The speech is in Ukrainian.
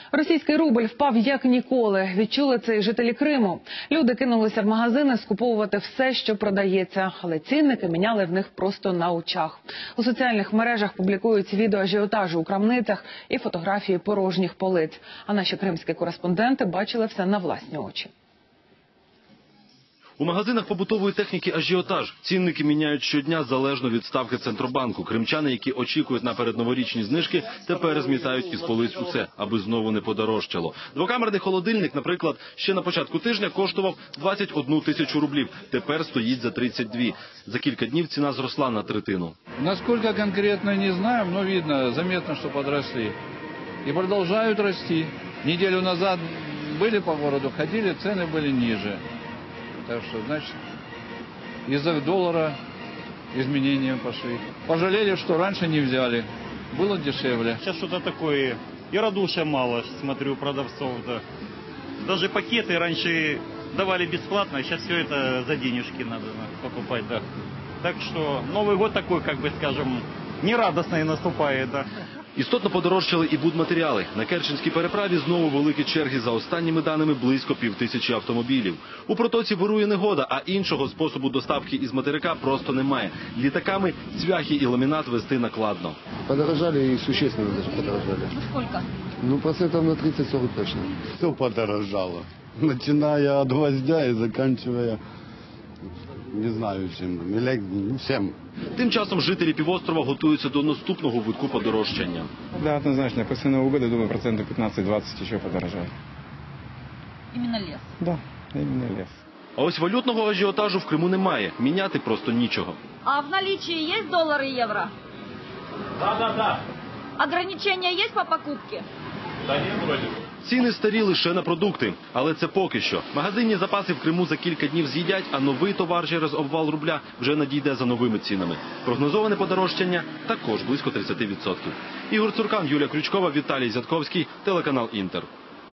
Російський рубль впав як ніколи. Відчули це і жителі Криму. Люди кинулися в магазини скуповувати все, що продається. Але цінники міняли в них просто на очах. У соціальних мережах публікують відео ажіотажу у крамницях і фотографії порожніх полиць. А наші кримські кореспонденти бачили все на власні очі. У магазинах побутової техніки ажіотаж. Цінники міняють щодня залежно від ставки Центробанку. Кримчани, які очікують на передноворічні знижки, тепер змітають із полиць усе, аби знову не подорожчало. Двокамерний холодильник, наприклад, ще на початку тижня коштував 21 тисячу рублів. Тепер стоїть за 32. За кілька днів ціна зросла на третину. Насколько конкретно не знаем, но видно, заметно, что подросли. И продолжают расти. Неделю назад были по городу, ходили, цены были ниже. Так что, значит, из-за доллара изменения пошли. Пожалели, что раньше не взяли. Было дешевле. Сейчас что-то такое, и радушия мало, смотрю, продавцов. Да. Даже пакеты раньше давали бесплатно, а сейчас все это за денежки надо покупать. Да. Так что Новый год такой, как бы скажем, нерадостный наступает. Да. Істотно подорожчали і будматеріали. На Керченській переправі знову великі черги. За останніми даними близько 5000 автомобілів. У протоці вирує негода, а іншого способу доставки із материка просто немає. Літаками цвяхи і ламінат везти накладно. Подорожали и существенно даже подорожали. Ну сколько? Ну, процентов на 30-40 точно. Все подорожало. Начиная от гвоздя и заканчивая, не знаю чим, всем. Тим часом жителі півострова готуються до наступного витку подорожчання. Да, однозначно. После Нового года, думаю, процентов 15-20 еще подорожает. Именно лес. Да, именно лес. А ось валютного ажіотажу в Криму немає. Міняти просто нічого. А в наличии есть доллары и евро? Да. Ограничения есть по покупке? Да нет, вроде. Ціни старі лише на продукти. Але це поки що. Магазинні запаси в Криму за кілька днів з'їдять, а новий товар через обвал рубля вже надійде за новими цінами. Прогнозоване подорожчання також близько 30%. Ігор Цуркан, Юлія Крючкова, Віталій Зятковський, телеканал «Інтер».